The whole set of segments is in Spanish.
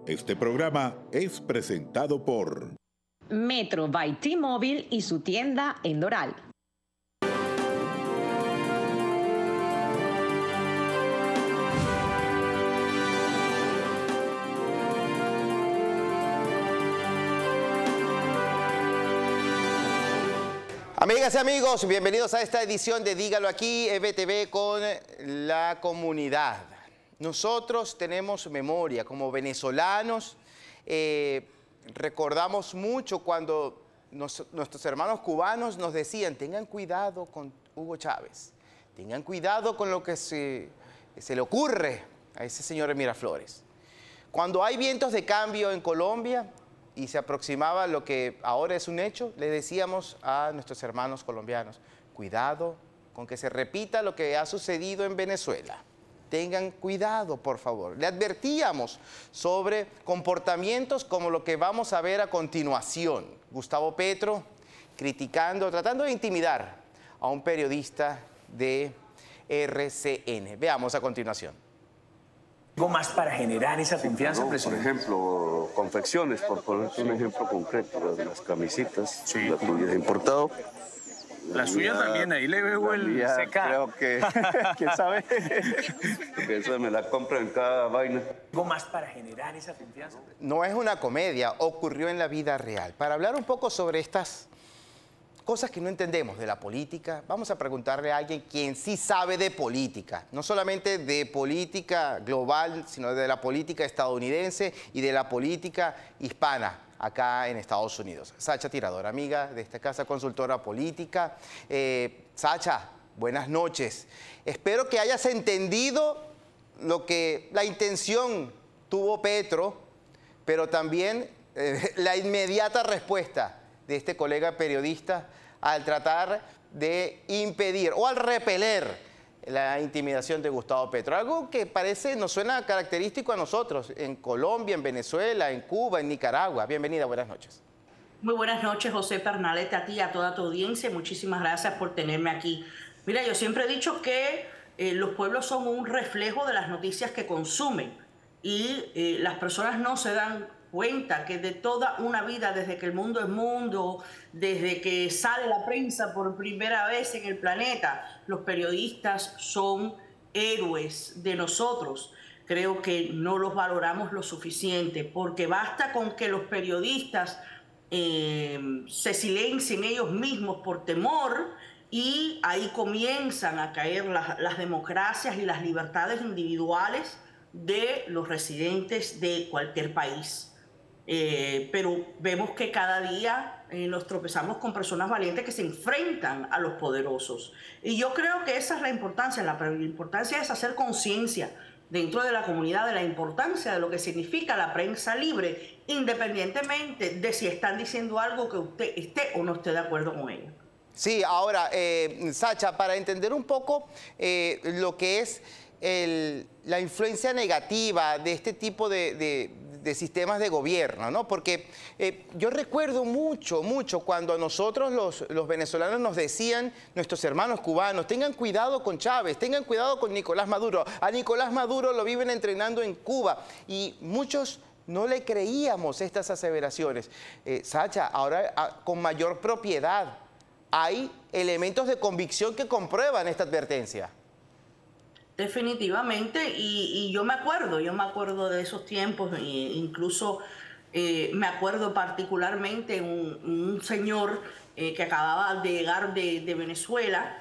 Este programa es presentado por Metro by T-Mobile y su tienda en Doral. Amigas y amigos, bienvenidos a esta edición de Dígalo Aquí, EBTV con la comunidad. Nosotros tenemos memoria como venezolanos, recordamos mucho cuando nuestros hermanos cubanos nos decían: tengan cuidado con Hugo Chávez, tengan cuidado con lo que se le ocurre a ese señor de Miraflores. Cuando hay vientos de cambio en Colombia y se aproximaba lo que ahora es un hecho, le decíamos a nuestros hermanos colombianos: cuidado con que se repita lo que ha sucedido en Venezuela. Tengan cuidado, por favor. Le advertíamos sobre comportamientos como lo que vamos a ver a continuación. Gustavo Petro criticando, tratando de intimidar a un periodista de RCN. Veamos a continuación. ¿Algo más para generar esa confianza, no, presidente? Por ejemplo, confecciones, por ponerte un ejemplo concreto, las camisitas, Sí. la tuya es importado. La suya también, ahí le veo el mía, CK. creo que, ¿quién sabe? Porque esa me la compro en cada vaina. ¿Algo más para generar esa confianza? No es una comedia, ocurrió en la vida real. Para hablar un poco sobre estas cosas que no entendemos de la política, vamos a preguntarle a alguien quien sí sabe de política, no solamente de política global, sino de la política estadounidense y de la política hispana acá en Estados Unidos. Sacha Tirador, amiga de esta casa, consultora política. Sacha, buenas noches. Espero que hayas entendido lo que la intención tuvo Petro, pero también la inmediata respuesta de este colega periodista al tratar de impedir o al repeler la intimidación de Gustavo Petro. Algo que nos suena característico a nosotros en Colombia, en Venezuela, en Cuba, en Nicaragua. Bienvenida, buenas noches. Muy buenas noches, José Pernalete, a ti y a toda tu audiencia. Muchísimas gracias por tenerme aquí. Mira, yo siempre he dicho que los pueblos son un reflejo de las noticias que consumen y las personas no se dan cuenta que de toda una vida, desde que el mundo es mundo, desde que sale la prensa por primera vez en el planeta, los periodistas son héroes de nosotros. Creo que no los valoramos lo suficiente, porque basta con que los periodistas se silencien ellos mismos por temor y ahí comienzan a caer las democracias y las libertades individuales de los residentes de cualquier país. Pero vemos que cada día nos tropezamos con personas valientes que se enfrentan a los poderosos. Y yo creo que esa es la importancia. La importancia es hacer conciencia dentro de la comunidad de la importancia de lo que significa la prensa libre, independientemente de si están diciendo algo que usted esté o no esté de acuerdo con ello. Sí, ahora, Sacha, para entender un poco lo que es la influencia negativa de este tipo de sistemas de gobierno, ¿no? Porque yo recuerdo mucho cuando a nosotros los venezolanos nos decían, nuestros hermanos cubanos: tengan cuidado con Chávez, tengan cuidado con Nicolás Maduro. A Nicolás Maduro lo viven entrenando en Cuba y muchos no le creíamos estas aseveraciones. Sacha, ahora con mayor propiedad hay elementos de convicción que comprueban esta advertencia. Definitivamente, y yo me acuerdo de esos tiempos, incluso me acuerdo particularmente un señor que acababa de llegar de Venezuela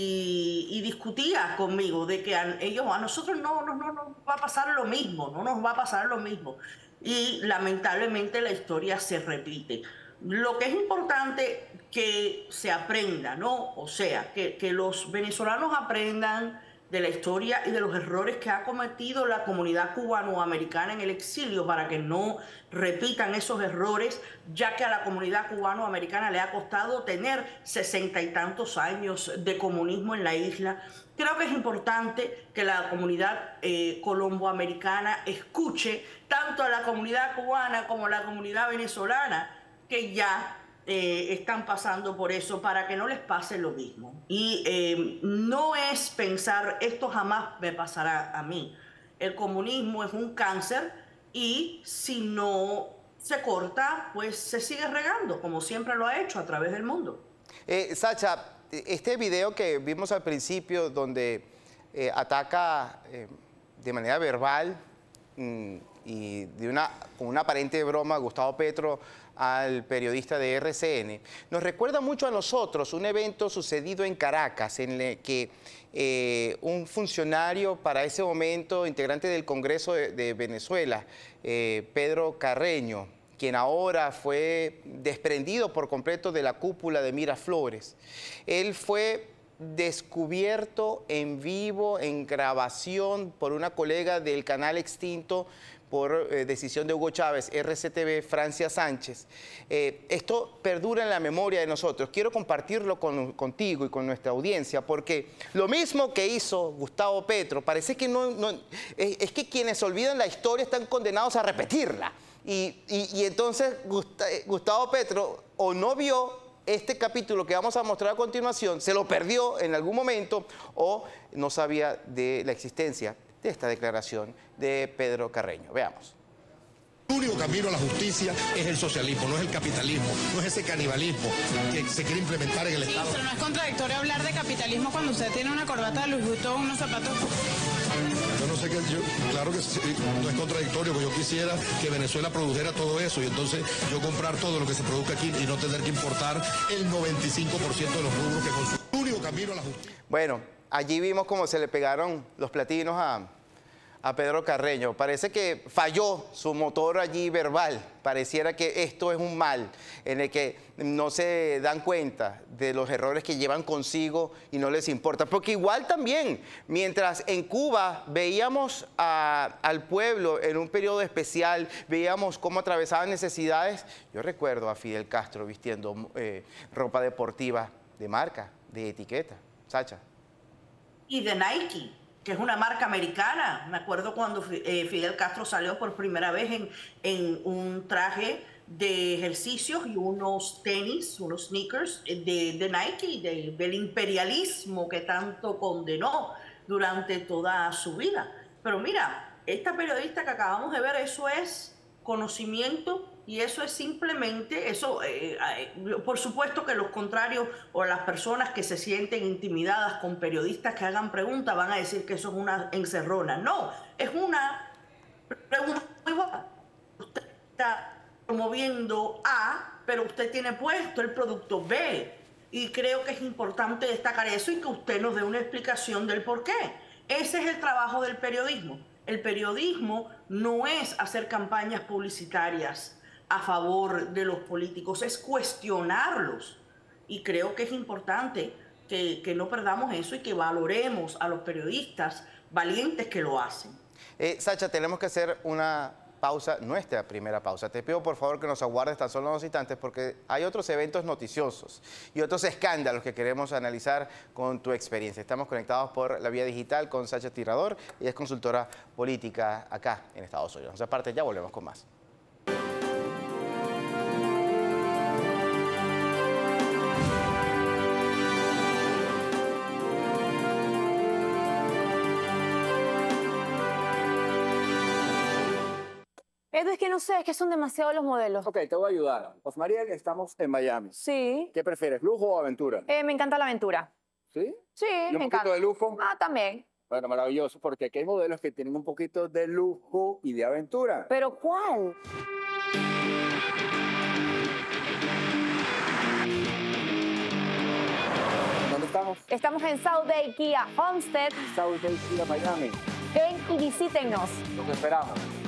y discutía conmigo de que a nosotros no nos va a pasar lo mismo, no nos va a pasar lo mismo. Y lamentablemente la historia se repite. Lo que es importante que se aprenda, ¿no? O sea, que los venezolanos aprendan de la historia y de los errores que ha cometido la comunidad cubanoamericana en el exilio, para que no repitan esos errores, ya que a la comunidad cubanoamericana le ha costado tener 60 y tantos años de comunismo en la isla. Creo que es importante que la comunidad colomboamericana escuche tanto a la comunidad cubana como a la comunidad venezolana, que ya están pasando por eso, para que no les pase lo mismo. Y no es pensar: esto jamás me pasará a mí. El comunismo es un cáncer y si no se corta, pues se sigue regando, como siempre lo ha hecho a través del mundo. Sacha, este video que vimos al principio donde ataca de manera verbal y con una aparente broma Gustavo Petro al periodista de RCN, nos recuerda mucho a nosotros un evento sucedido en Caracas en el que un funcionario para ese momento, integrante del Congreso de Venezuela, Pedro Carreño, quien ahora fue desprendido por completo de la cúpula de Miraflores. Él fue descubierto en vivo, en grabación, por una colega del canal extinto por decisión de Hugo Chávez, RCTV, Francia Sánchez. Esto perdura en la memoria de nosotros. Quiero compartirlo contigo y con nuestra audiencia, porque lo mismo que hizo Gustavo Petro, parece que es que quienes olvidan la historia están condenados a repetirla. Y entonces Gustavo Petro o no vio este capítulo que vamos a mostrar a continuación, se lo perdió en algún momento o no sabía de la existencia de esta declaración de Pedro Carreño. Veamos. El único camino a la justicia es el socialismo, no es el capitalismo, no es ese canibalismo que se quiere implementar en el Estado. Pero no es contradictorio hablar de capitalismo cuando usted tiene una corbata de Louis Vuitton, unos zapatos. Yo no sé claro que sí, no es contradictorio, porque yo quisiera que Venezuela produjera todo eso y entonces yo comprar todo lo que se produzca aquí y no tener que importar el 95% de los rubros que consumo. El único camino a la justicia. Bueno, allí vimos cómo se le pegaron los platinos a Pedro Carreño. Parece que falló su motor allí verbal. Pareciera que esto es un mal en el que no se dan cuenta de los errores que llevan consigo y no les importa. Porque igual también, mientras en Cuba veíamos al pueblo en un periodo especial, veíamos cómo atravesaban necesidades, yo recuerdo a Fidel Castro vistiendo ropa deportiva de marca, de etiqueta. Sacha. Y de Nike, que es una marca americana. Me acuerdo cuando Fidel Castro salió por primera vez en un traje de ejercicios y unos tenis, unos sneakers de Nike, del imperialismo que tanto condenó durante toda su vida. Pero mira, esta periodista que acabamos de ver, eso es conocimiento y eso es simplemente, por supuesto que los contrarios o las personas que se sienten intimidadas con periodistas que hagan preguntas van a decir que eso es una encerrona. No, es una pregunta muy buena. Usted está promoviendo A, pero usted tiene puesto el producto B. Y creo que es importante destacar eso y que usted nos dé una explicación del por qué. Ese es el trabajo del periodismo. El periodismo no es hacer campañas publicitarias a favor de los políticos, es cuestionarlos. Y creo que es importante que no perdamos eso y que valoremos a los periodistas valientes que lo hacen. Sacha, tenemos que hacer una pausa, nuestra primera pausa. Te pido por favor que nos aguardes tan solo unos instantes porque hay otros eventos noticiosos y otros escándalos que queremos analizar con tu experiencia. Estamos conectados por la vía digital con Sacha Tirador, ella es consultora política acá en Estados Unidos. Aparte, ya volvemos con más. Edu, es que no sé, es que son demasiados los modelos. Ok, te voy a ayudar. Osmaría, estamos en Miami. Sí. ¿Qué prefieres, lujo o aventura? Me encanta la aventura. ¿Sí? Sí, ¿Y un poquito de lujo? Ah, también. Bueno, maravilloso, porque aquí hay modelos que tienen un poquito de lujo y de aventura. ¿Pero cuál? ¿Dónde estamos? Estamos en South Day Kia Homestead. South Day Kia Miami. Ven y visítenos. Los esperamos.